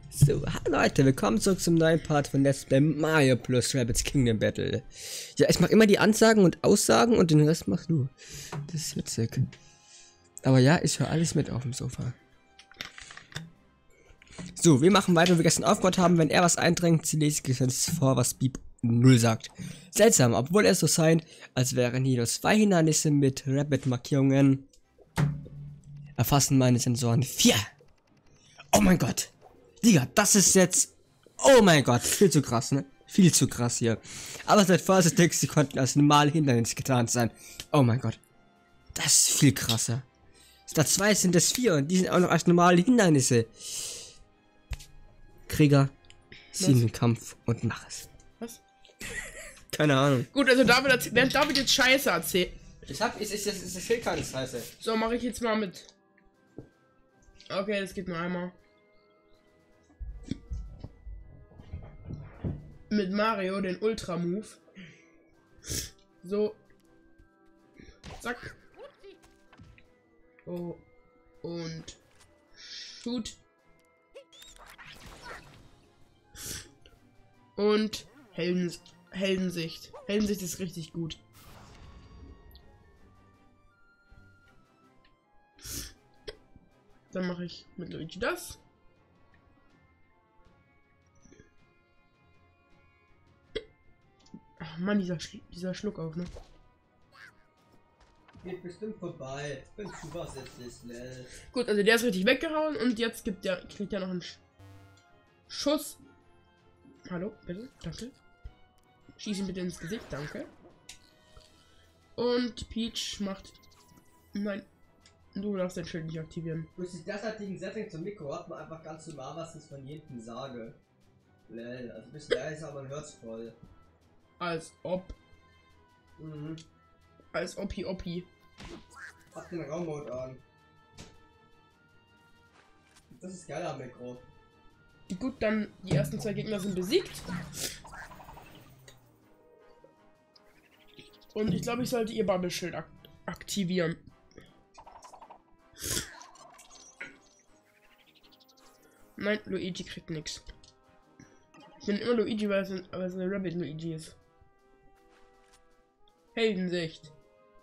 So, hallo Leute, willkommen zurück zum neuen Part von Let's Play Mario plus Rabbids Kingdom Battle. Ja, ich mache immer die Ansagen und Aussagen und den Rest machst du. Das ist witzig. Aber ja, ich höre alles mit auf dem Sofa. So, wir machen weiter, wie wir gestern aufgehört haben. Wenn er was eindrängt, lese ich jetzt vor, was Beep 0 sagt. Seltsam, obwohl es so scheint, als wären hier nur 2 Hindernisse mit Rabbit-Markierungen. Erfassen meine Sensoren 4. Oh mein Gott. Digga, das ist jetzt... Oh mein Gott, viel zu krass, ne? Viel zu krass hier. Aber seit vorsichtig, sie konnten als normale Hindernis getan sein. Oh mein Gott. Das ist viel krasser. Statt 2 sind es 4 und die sind auch noch als normale Hindernisse. Krieger, zieh in den Kampf und mach es. Was? Keine Ahnung. Gut, also während David jetzt Scheiße erzählt. Ich will keine Scheiße. So, mache ich jetzt mal mit. Okay, das geht nur einmal. Mit Mario, den Ultra-Move. So. Zack. Oh. Und. Shoot. Und Heldensicht. Heldensicht ist richtig gut. Dann mache ich mit Luigi das. Ach Mann, dieser Schluck auf, ne? Geht bestimmt vorbei. Ich bin zuversichtlich, ne? Gut, also der ist richtig weggehauen und jetzt kriegt er noch einen Schuss. Hallo, bitte, danke. Schieß ihn bitte ins Gesicht, danke. Und Peach macht... Nein, du darfst dein Schild nicht aktivieren. Durch die derzeitigen Setting zum Mikro hat man einfach ganz normal, was ich von jedem sage. Also ein bisschen leiser, aber man hört's voll. Als ob. Mhm. Als Oppi. Hab den Raummode an. Das ist geil am Mikro. Gut, dann die ersten 2 Gegner sind besiegt. Und ich glaube, ich sollte ihr Bubble-Schild aktivieren. Nein, Luigi kriegt nichts. Ich nenne immer Luigi, weil es eine Rabbit Luigi ist. Heldensicht.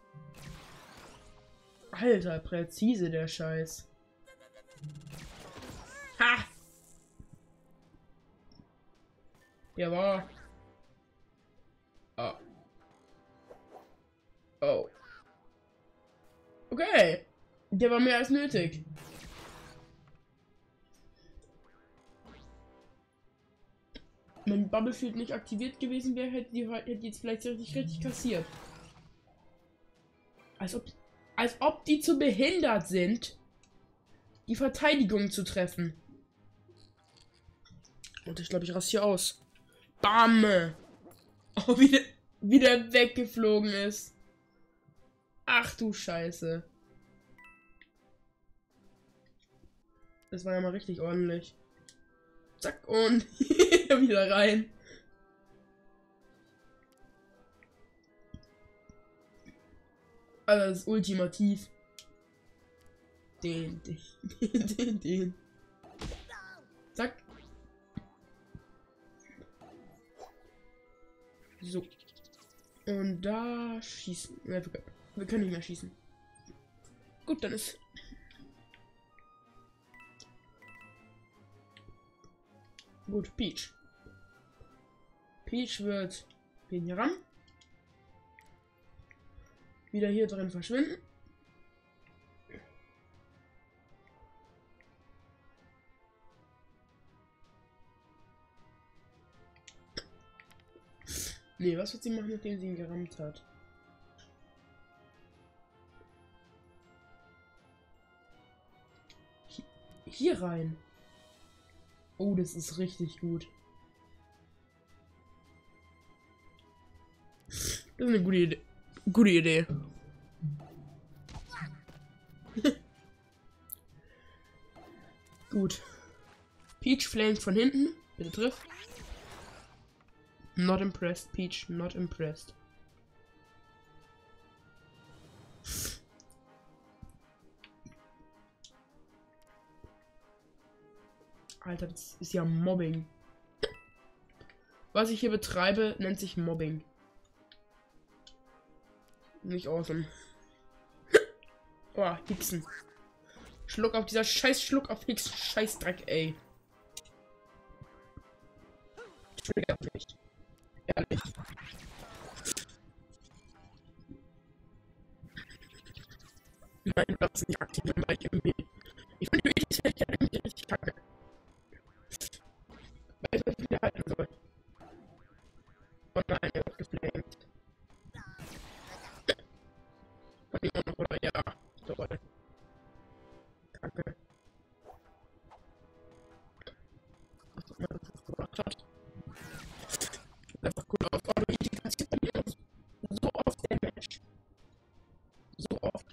Alter, präzise der Scheiß. Ha! Der war... Oh. Oh. Okay. Der war mehr als nötig. Wenn Bubblefield nicht aktiviert gewesen wäre, hätte die jetzt vielleicht richtig kassiert. Als ob die zu behindert sind, die Verteidigung zu treffen. Und ich glaube, ich raste hier aus. Bam! Oh, wie der weggeflogen ist. Ach du Scheiße. Das war ja mal richtig ordentlich. Zack und wieder rein. Also das ist ultimativ. Den. Zack. So. Und da schießen. Ja, wir können nicht mehr schießen. Gut, dann ist. Gut, Peach. Peach wird gehen hier ran. Wieder hier drin verschwinden. Nee, was wird sie machen, nachdem sie ihn gerammt hat? Hier rein. Oh, das ist richtig gut. Das ist eine gute Idee. Gute Idee. Gut. Peach flankt von hinten. Bitte triff. Not impressed, Peach. Not impressed. Alter, das ist ja Mobbing. Was ich hier betreibe, nennt sich Mobbing. Nicht awesome. Oh, Hixen. Schluck auf dieser Schluck auf Hixen. Scheißdreck, ey. Triggert mich. Ehrlich. Nein, das ist nicht aktiv, weil ich irgendwie. Ich finde die Fähigkeit irgendwie richtig kacke. Weiß, was ich wieder halten soll. Oh nein, er wird geflamed. Von jemandem oder ja. Toll. Kacke. Was auch immer das gemacht hat. Sieht einfach cool aus. Oh, Luigi passiert bei mir so oft Damage. So oft.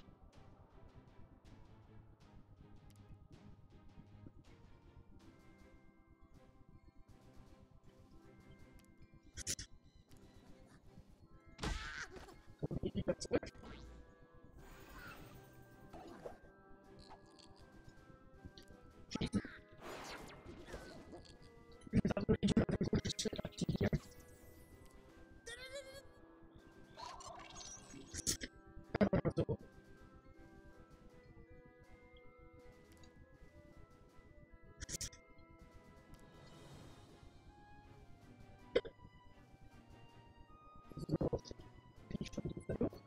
Wieder zurück. Schießen. Das würde ich mal ein gutes Schild aktivieren. Einfach mal so. So. Bin ich schon wieder los?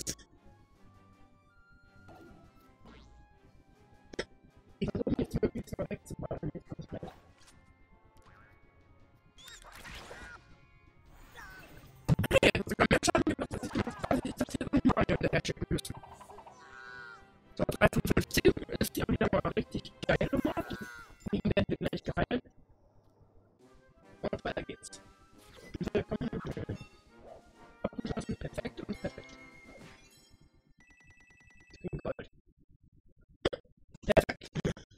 Ich versuche jetzt möglichst mal wegzuballen. Jetzt kommt es gleich. Okay, das ist sogar mehr Schaden gemacht, dass ich das hier nochmal hinterher schicken müssen. So, 3 von 15 ist ja wieder mal richtig geil gemacht. Deswegen werden wir gleich geheilt. Und weiter geht's. Willkommen im Dschungel. Abgeschlossen, perfekt und perfekt. Ich bin Gold. Perfekt.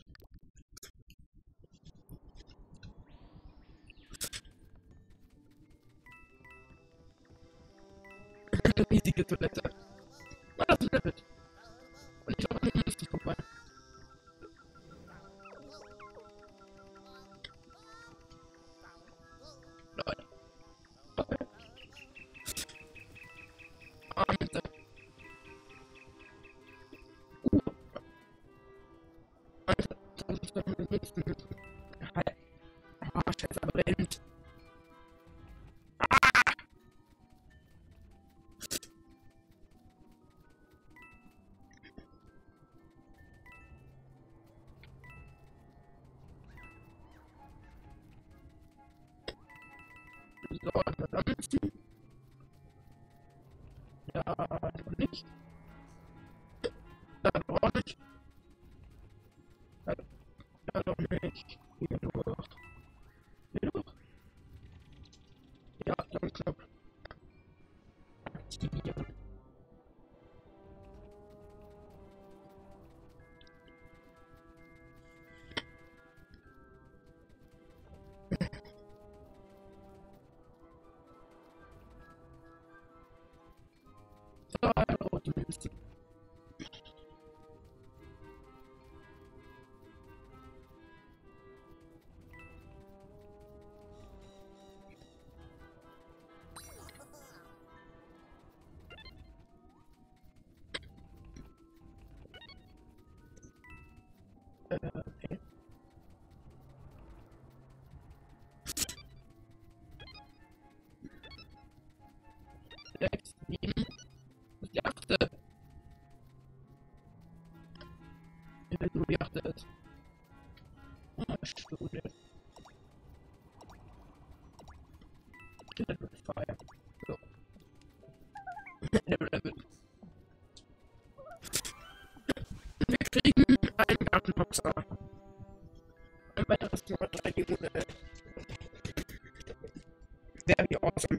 Riesige Toilette. War das ein Rabbit? Und ich glaube, ich muss dich vorbei. Leute. Okay. Bitte. Alter, das ist doch mit nächsten. Halt. Ah, scheiße, aber brennt. So, ansonsten. Ja, doch nicht. Da doch nicht. Da doch nicht. Hier durch. Hier durch. Ja, dann klappt. Aktivieren. So, rote Münze. Okay. 6, 7. Das ist die 8. Wenn du die 8 ist. Ah, Schule. Level 5. So. Level 11. Wir kriegen einen Gartenboxer. Ein weiteres Nummer 3 Modell. Very awesome.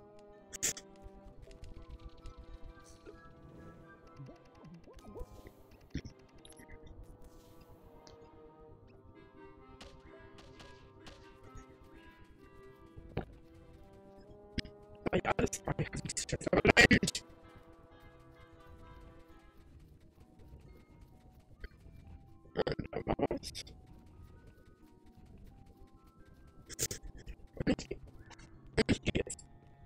Aber ja, das war ja nicht schätze, aber nein. Und da war's. Ich gehe jetzt.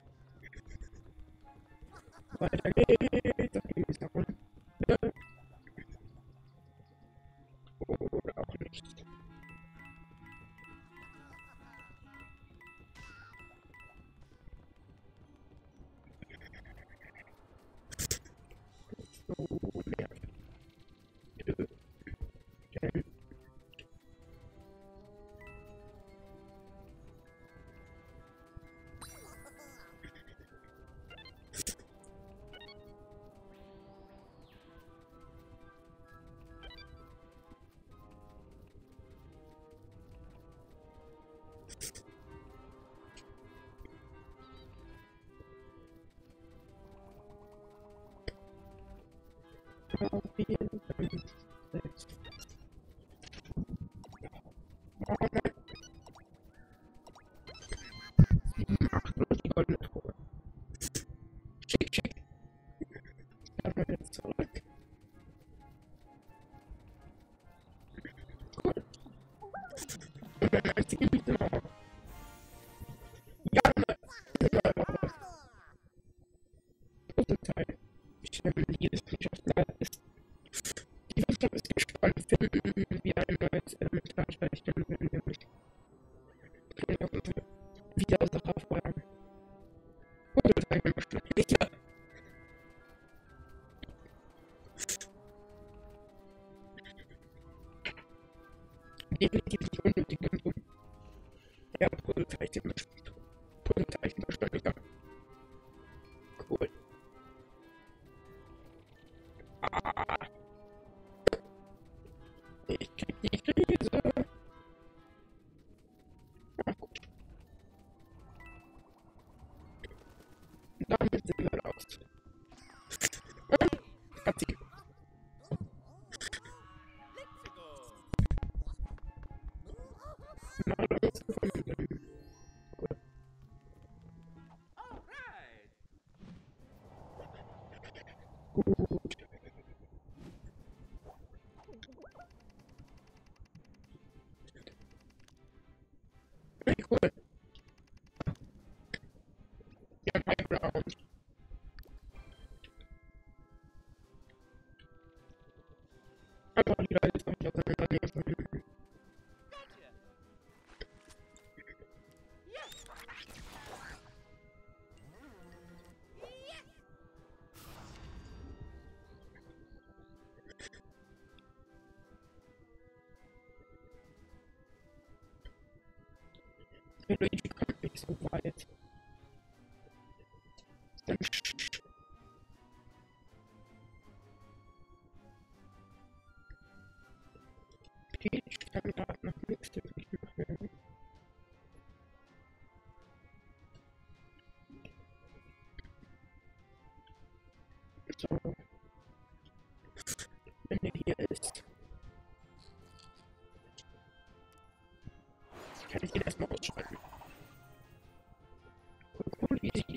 Weiter geht's. Okay, ist nach unten. Oder auch nicht. So, nervig. Schick, schick. Dann mal jetzt zurück. Cool. Und dann als die Gebiete noch. Ja, Puzzleteil. Ich stelle jedes Freundschaftsteil ist. Die Wirtschaft ist gespannt. Finden wir ein neues Elementar speichern, wenn wir nicht wieder Sache vorhaben. Puzzleteil gemacht. Ja. Definitiv nicht unnötig und dumm. Ja, Puzzleteilchen bestimmt. Puzzleteilchen bestimmt, ja. Cool. Ah. Ich krieg die Krise. Ja, gut. Damit sind wir raus. Und Katzi. Na, das ist gefunden. Gut. Gut. Hey, cool. Ja, Highground. Einfach die Leute nicht auseinandernehmen. Luigi kommt nicht so weit. Dann Peach kann gerade noch nichts wirklich machen. So. Wenn der hier ist, kann ich ihn erstmal ausschalten. Cool, easy.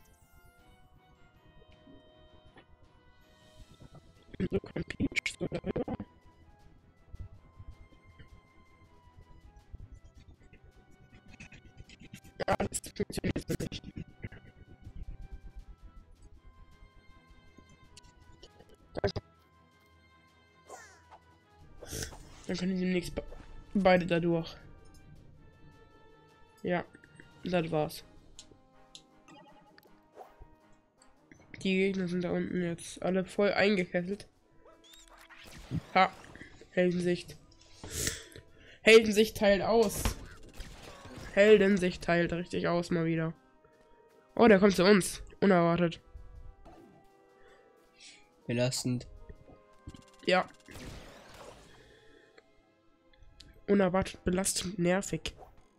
So kann Peach so darüber. Ja, das funktioniert so nicht. Dann können sie demnächst beide da durch. Ja, das war's. Die Gegner sind da unten jetzt alle voll eingekesselt. Ha, Heldensicht. Heldensicht teilt aus. Heldensicht teilt richtig aus mal wieder. Oh, der kommt zu uns. Unerwartet. Belastend. Ja. Unerwartet, belastend, nervig.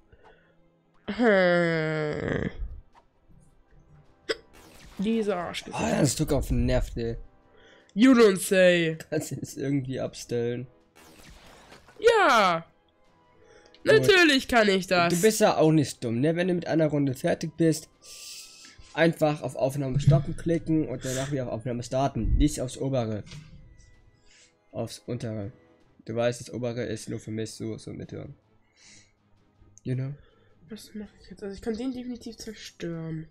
Dieser Arsch. Ah, das Stück auf den Nerv, ey. You don't say. Kannst du es irgendwie abstellen? Ja. Natürlich kann ich das. Du bist ja auch nicht dumm, ne? Wenn du mit einer Runde fertig bist, einfach auf Aufnahme stoppen klicken und danach wieder auf Aufnahme starten. Nicht aufs obere. Aufs untere. Du weißt, das obere ist nur für mich so mithören. You know? Was mache ich jetzt? Also ich kann den definitiv zerstören.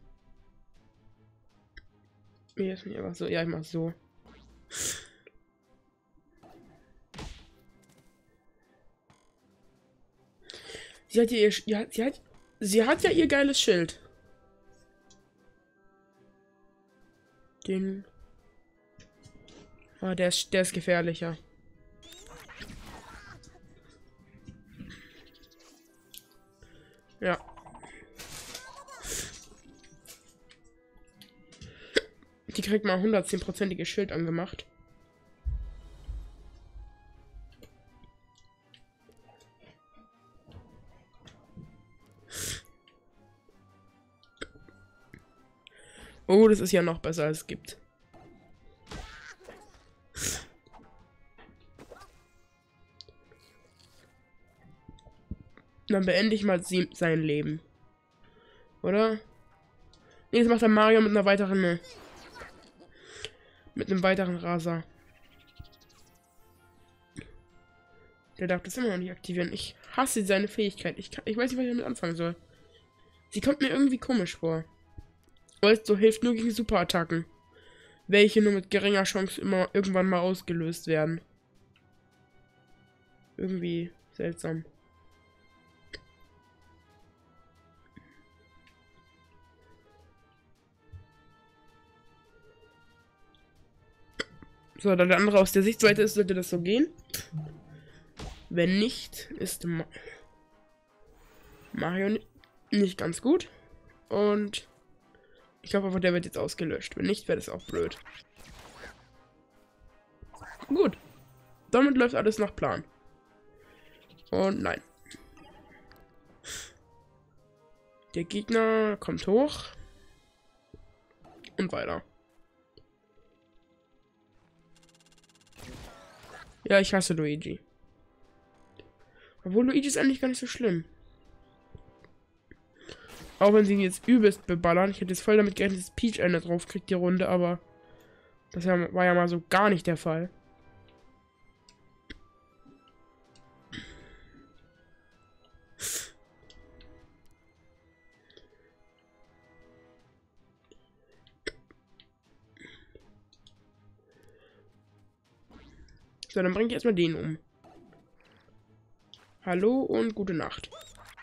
Nee, ist nicht einfach so. Ja, ich mach so. Sie hat ja ihr, sie hat ja ihr geiles Schild. Den. Ah, der ist gefährlicher. Ja. Die kriegt mal 110%iges Schild angemacht. Oh, das ist ja noch besser als es gibt. Dann beende ich mal sein Leben. Oder? Nee, jetzt macht der Mario mit einer weiteren. Mit einem weiteren Raser. Der darf das immer noch nicht aktivieren. Ich hasse seine Fähigkeit. Ich weiß nicht, was ich damit anfangen soll. Sie kommt mir irgendwie komisch vor. Weil so hilft nur gegen Superattacken. Welche nur mit geringer Chance immer irgendwann mal ausgelöst werden. Irgendwie seltsam. So, da der andere aus der Sichtweite ist, sollte das so gehen. Wenn nicht, ist Mario nicht ganz gut. Und ich glaube aber, der wird jetzt ausgelöscht. Wenn nicht, wäre das auch blöd. Gut. Damit läuft alles nach Plan. Und nein. Der Gegner kommt hoch. Und weiter. Ja, ich hasse Luigi. Obwohl Luigi ist eigentlich gar nicht so schlimm. Auch wenn sie ihn jetzt übelst beballern. Ich hätte jetzt voll damit gerechnet, dass Peach eine drauf kriegt, die Runde, aber das war ja mal so gar nicht der Fall. So, dann bringe ich erstmal den um. Hallo und gute Nacht.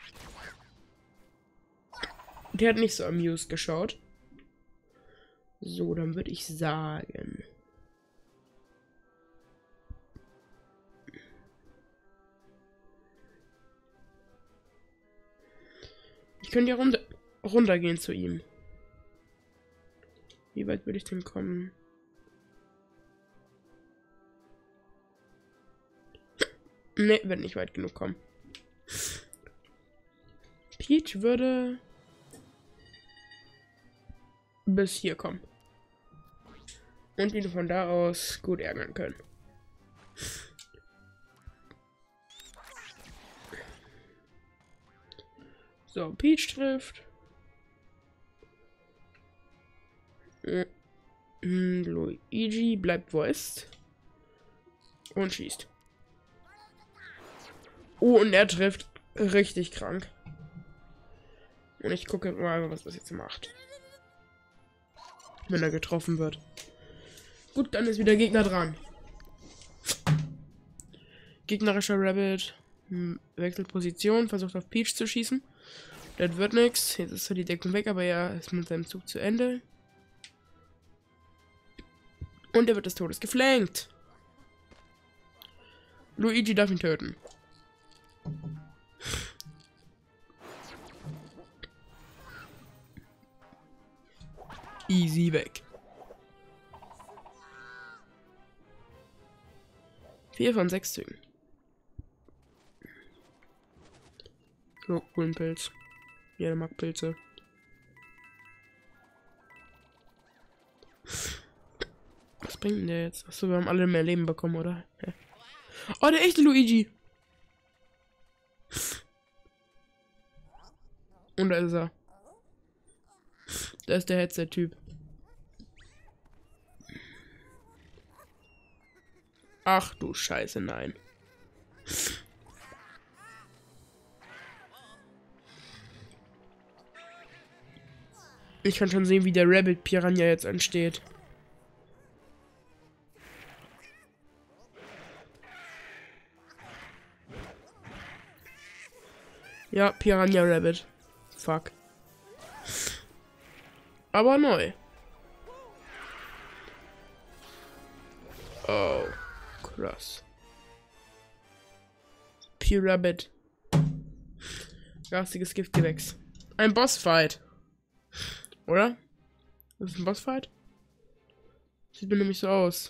Der hat nicht so amused geschaut. So, dann würde ich sagen. Ich könnte ja runtergehen zu ihm. Wie weit würde ich denn kommen? Ne, wird nicht weit genug kommen. Peach würde bis hier kommen. Und ihn von da aus gut ärgern können. So, Peach trifft. Luigi bleibt wo er ist. Und schießt. Oh, und er trifft richtig krank. Und ich gucke mal, was das jetzt macht. Wenn er getroffen wird. Gut, dann ist wieder Gegner dran. Gegnerischer Rabbit wechselt Position, versucht auf Peach zu schießen. Das wird nichts. Jetzt ist zwar die Deckung weg, aber er ist mit seinem Zug zu Ende. Und er wird des Todes geflankt. Luigi darf ihn töten. Easy weg. 4 von 6 Zügen. So, coolen Pilz. Jeder mag Pilze. Was bringt denn der jetzt? Achso, wir haben alle mehr Leben bekommen, oder? Ja. Oh, der echte Luigi! Und da ist er. Da ist der Headset-Typ. Ach du Scheiße, nein. Ich kann schon sehen, wie der Rabbit Piranha jetzt entsteht. Ja, Piranha Rabbit. Fuck. Aber neu. Oh, krass. P-Rabbit. Garstiges Giftgewächs. Ein Bossfight. Oder? Das ist ein Bossfight? Sieht mir nämlich so aus.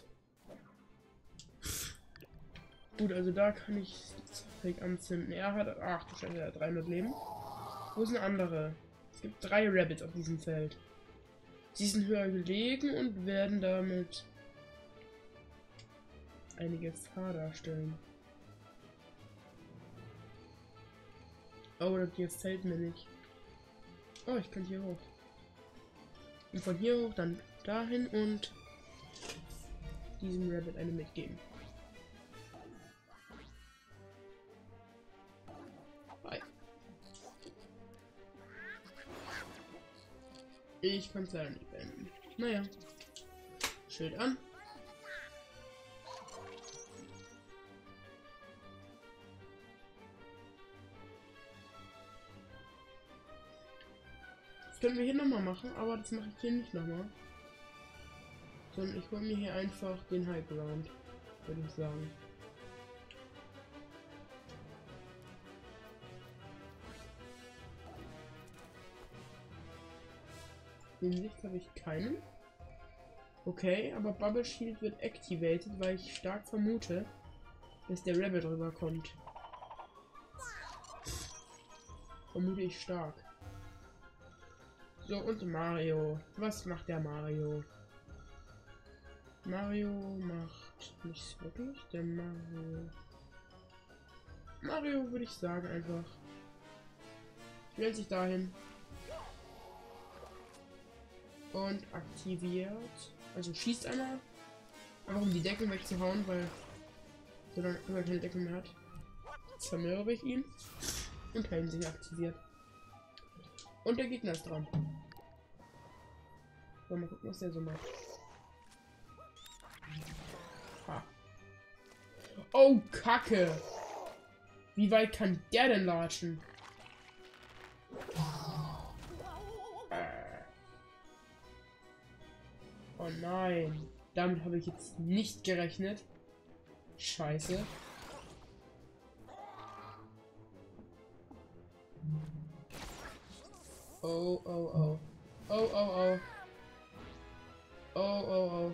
Gut, also da kann ich Fake anzünden. Er hat, ach du Scheiße, er hat 300 Leben. Wo ist eine andere? Es gibt 3 Rabbits auf diesem Feld. Sie sind höher gelegen und werden damit eine Gefahr darstellen. Oh, das gefällt mir nicht. Oh, ich kann hier hoch. Und von hier hoch dann dahin und diesem Rabbit eine mitgeben. Hi. Ich kann es leider nicht beenden. Naja. Schild an. Das können wir hier nochmal machen, aber das mache ich hier nicht nochmal. Sondern ich hole mir hier einfach den High Ground, würde ich sagen. Den Licht habe ich keinen. Okay, aber Bubble Shield wird activated, weil ich stark vermute, dass der Rabbit rüberkommt. Vermute ich stark. So, und Mario. Was macht der Mario? Mario macht nichts wirklich. Der Mario würde ich sagen einfach. Stellt sich dahin. Und aktiviert. Also schießt einer. Einfach um die Deckung wegzuhauen, weil solange er keine Deckung mehr hat, zermürbe ich ihn. Und Helden sich aktiviert. Und der Gegner ist dran. So, mal gucken, was der so macht. Ha. Oh, Kacke! Wie weit kann der denn latschen? Oh nein. Damit habe ich jetzt nicht gerechnet. Scheiße. Oh, oh, oh. Oh, oh, oh. Oh, oh, oh.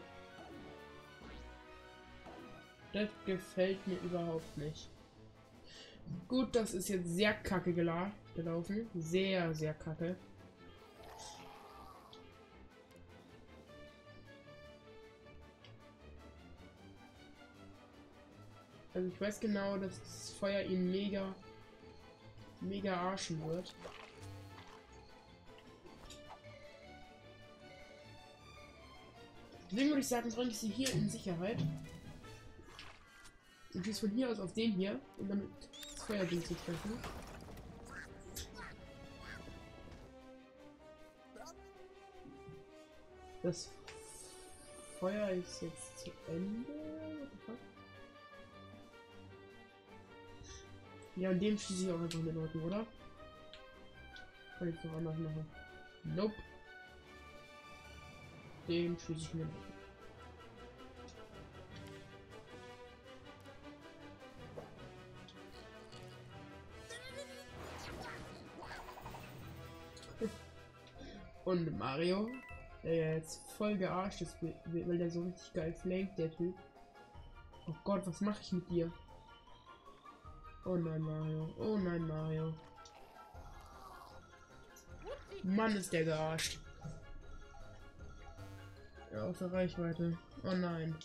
Das gefällt mir überhaupt nicht. Gut, das ist jetzt sehr kacke gelaufen. Sehr, sehr kacke. Also ich weiß genau, dass das Feuer ihn mega arschen wird. Deswegen würde ich sagen, bringe ich sie hier in Sicherheit. Und schieße von hier aus auf den hier, um damit das Feuerding zu treffen. Das Feuer ist jetzt zu Ende. What the fuck? Ja, und dem schieße ich auch einfach in Ordnung, oder? Kann ich noch anders machen? Nope. Den schieße ich mir. Und Mario, der jetzt voll gearscht ist, weil der so richtig geil flankt, der Typ. Oh Gott, was mache ich mit dir? Oh nein, Mario. Oh nein, Mario. Mann, ist der gearscht. Ja, außer Reichweite. Oh nein.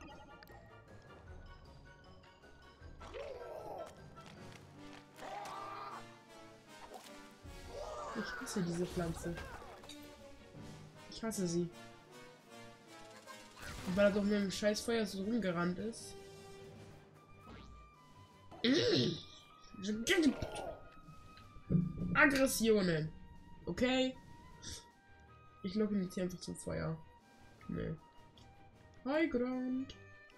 Ich hasse diese Pflanze. Ich hasse sie. Und weil er doch mit dem scheiß Feuer so rumgerannt ist. Aggressionen. Okay. Ich logge ihn jetzt hier einfach zum Feuer. Nee. High Ground.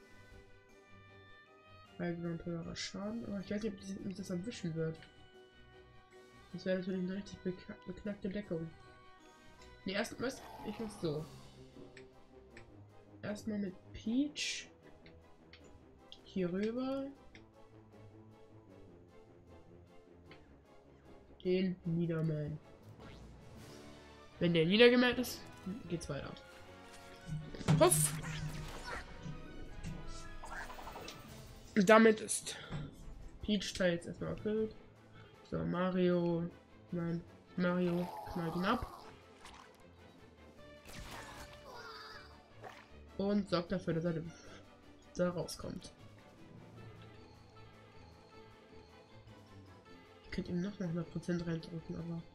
High Ground höherer Schaden, aber ich weiß nicht, ob mich das erwischen wird. Das wäre natürlich eine richtig beknackte Deckung. Nee, erstmal, ich mach so. Erstmal mit Peach. Hier rüber. Den Niedermähen. Wenn der niedergemäht ist, geht's weiter. Puff! Und damit ist Peach Teil jetzt erstmal erfüllt. So, Mario knallt ihn ab. Und sorgt dafür, dass er da rauskommt. Ich könnte ihm noch 100% reindrücken,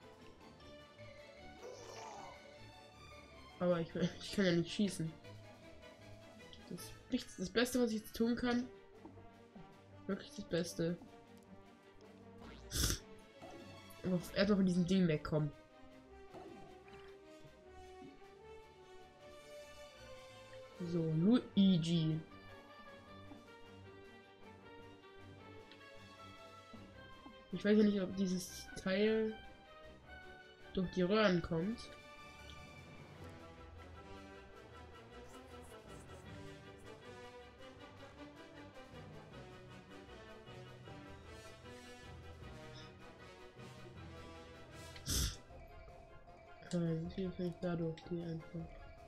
aber ich kann ja nicht schießen. Das Beste, was ich jetzt tun kann. Wirklich das Beste. Aber erstmal von diesem Ding wegkommen. So, Luigi. Ich weiß ja nicht, ob dieses Teil durch die Röhren kommt. Hier kann ich dadurch die einfach.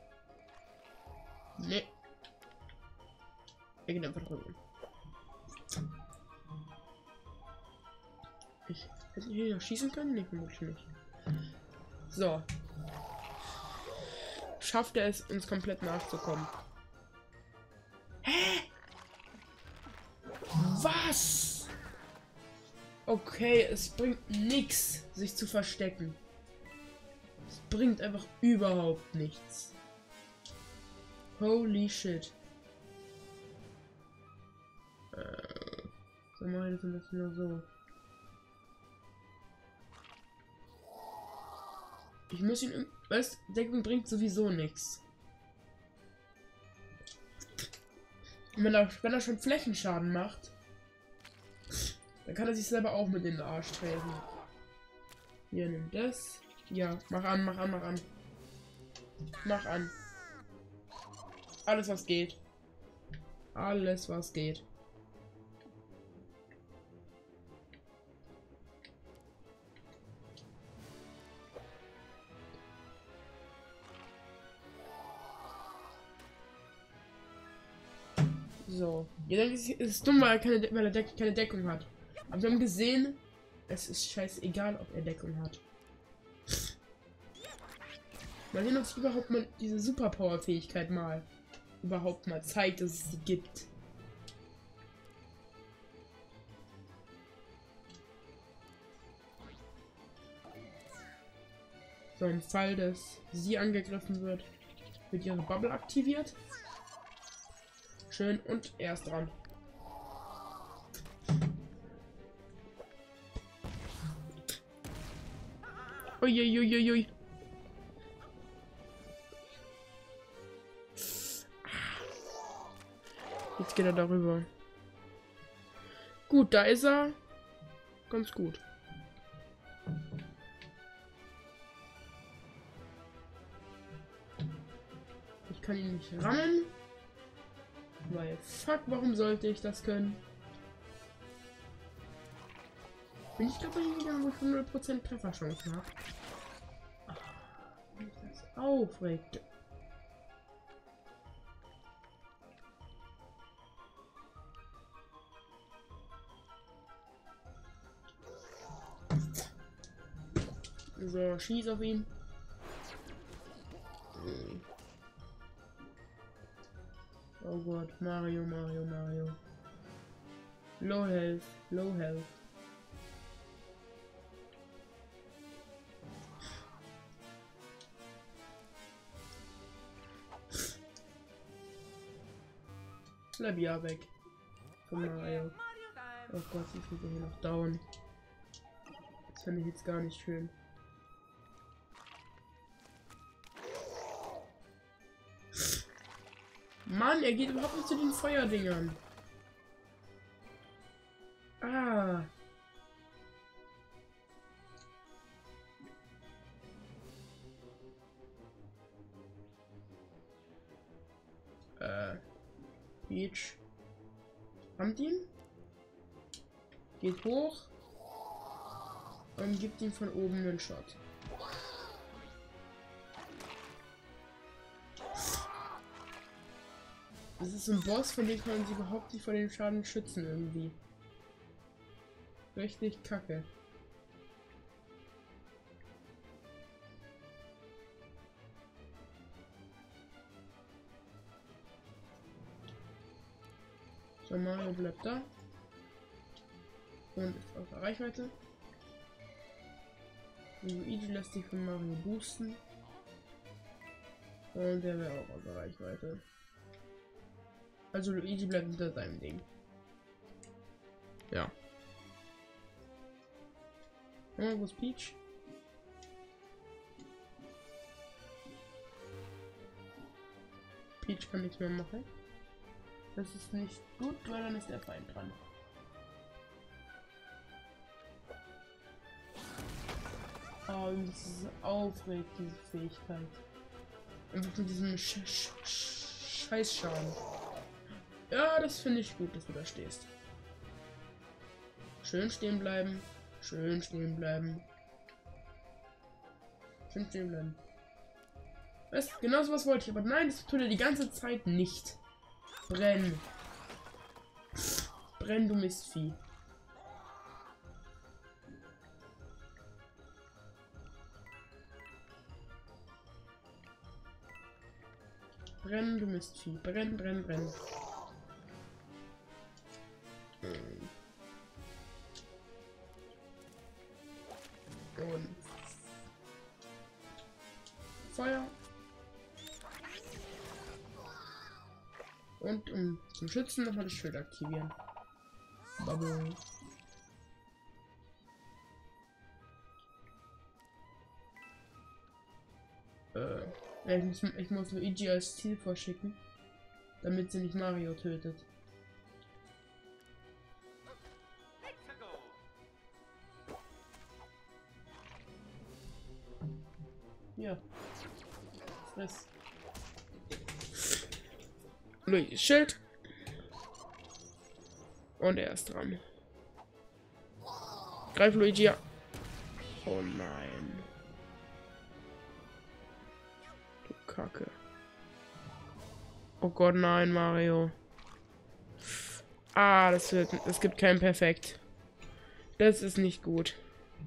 Nee. Er geht einfach drüber. Ich hätte hier noch schießen können? Nee, vermutlich nicht. So. Schafft er es, uns komplett nachzukommen? Hä? Was? Okay, es bringt nichts, sich zu verstecken. Es bringt einfach überhaupt nichts. Holy shit. So mache ich das am besten nur so. Ich muss ihn... Weißt, Deckung bringt sowieso nichts. Wenn er schon Flächenschaden macht, dann kann er sich selber auch mit in den Arsch treten. Hier, nimm das. Ja, mach an, mach an, mach an. Mach an. Alles, was geht. Alles, was geht. So. Ihr denkt, es ist dumm, weil er keine Deckung hat. Aber wir haben gesehen, es ist scheißegal, ob er Deckung hat. Mal sehen, ob sich überhaupt mal diese Superpower-Fähigkeit überhaupt mal zeigt, dass es sie gibt. So, im Fall, dass sie angegriffen wird ihre Bubble aktiviert. Schön, und er ist dran. Uiuiuiui. Jetzt geht er darüber. Gut, da ist er. Ganz gut. Ich kann ihn nicht rammen. Weil, fuck, warum sollte ich das können? Bin ich glaube ich wieder, wo ich 100% Trefferchancen habe. Mich das aufregt. So, schieß auf ihn. Oh Gott, Mario. Low health. Bleib ja weg. Von Mario. Oh Gott, ich bin hier noch down. Das finde ich jetzt gar nicht schön. Mann, er geht überhaupt nicht zu den Feuerdingern. Ah. Peach. Rammt ihn. Geht hoch. Und gibt ihm von oben einen Shot. Das ist so ein Boss, von dem kann man sich überhaupt nicht vor dem Schaden schützen irgendwie. Richtig kacke. So, Mario bleibt da. Und ist außer Reichweite. Luigi lässt sich von Mario boosten. Und der wäre auch außer Reichweite. Also Luigi bleibt hinter seinem Ding. Ja. Oh, wo ist Peach? Peach kann nichts mehr machen. Das ist nicht gut, weil dann ist der Feind dran. Oh, das ist aufregend, diese Fähigkeit. Einfach mit diesem Scheißschaden. Ja, das finde ich gut, dass du da stehst. Schön stehen bleiben. Schön stehen bleiben. Schön stehen bleiben. Weißt du, genau so was wollte ich, aber nein, das tut er die ganze Zeit nicht. Brenn. Brenn, du Mistvieh. Brenn, du Mistvieh. Brenn, brenn, brenn. Und Feuer. Und um zum Schützen nochmal das Schild aktivieren. Bubble. Ja, ich muss Luigi als Ziel vorschicken, damit sie nicht Mario tötet. Ja. Friss. Luigi Schild. Und er ist dran. Greif Luigi an. Oh nein. Du Kacke. Oh Gott, nein, Mario. Ah, es gibt kein Perfekt. Das ist nicht gut.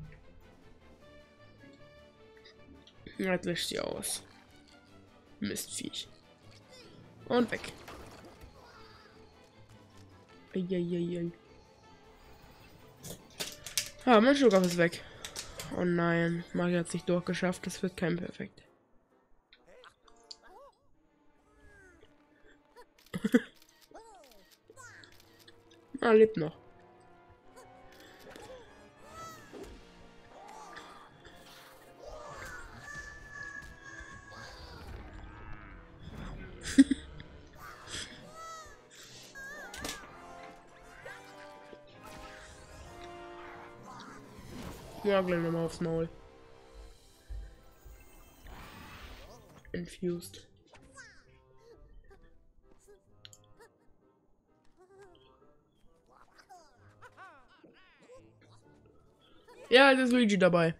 Jetzt löscht sie aus. Mistviech. Und weg. Eieiei. Ah, mein Schluckauf ist weg. Oh nein, Mario hat es nicht durchgeschafft. Das wird kein Perfekt. Ah, lebt noch. Ja, gleich nochmal aufs Maul. Infused. Ja, jetzt ist Luigi dabei.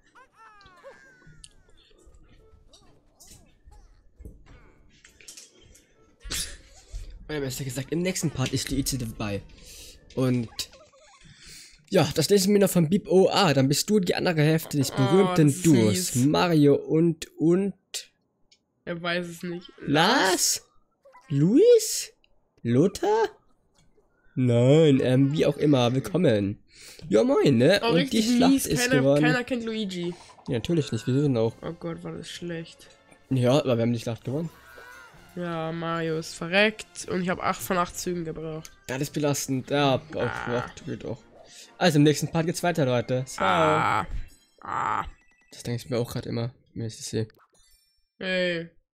Oder besser gesagt, im nächsten Part ist Luigi dabei. Und ja, das lesen wir noch von Beep. Oh, dann bist du die andere Hälfte des berühmten Duos. Mario und. Er weiß es nicht. Lars? Luis? Lothar? Nein, wie auch immer, willkommen. Ja, moin, ne? Oh, und die Schlacht ist gewonnen. Keiner kennt Luigi. Ja, natürlich nicht, wir sind auch. Oh Gott, war das schlecht. Ja, aber wir haben die Schlacht gewonnen. Ja, Mario ist verreckt und ich habe 8 von 8 Zügen gebraucht. Ja, das ist belastend. Ja, tut auch. Also im nächsten Part geht's weiter, Leute. Ciao. Das denke ich mir auch gerade immer. Hey.